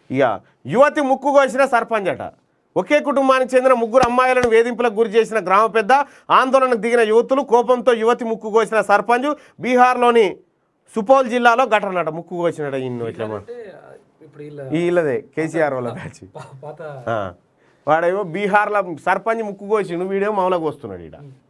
ఇక యువతి ముక్కు కోసిన సర్పంచ్ అట. ఒకే కుటుంబానికి చెందిన 3 అమ్మాయిలను వేధింపులకు గురి చేసిన గ్రామ పెద్ద, ఆందోళనకు దిగిన యువతులు, కోపంతో యువతి ముక్కు కోసిన సర్పంచ్. బీహార్లోని సుపోల్ జిల్లాలో ఘటన అట. ముక్కు కోసినట ఇన్ను ఇట్లా వీళ్ళదే కేసీఆర్ వాళ్ళ బ్యాచ్. వాడేమో బీహార్లో సర్పంచ్ ముక్కు కోసిండు, వీడేమో మౌలకు వస్తున్నాడు. ఇక్కడ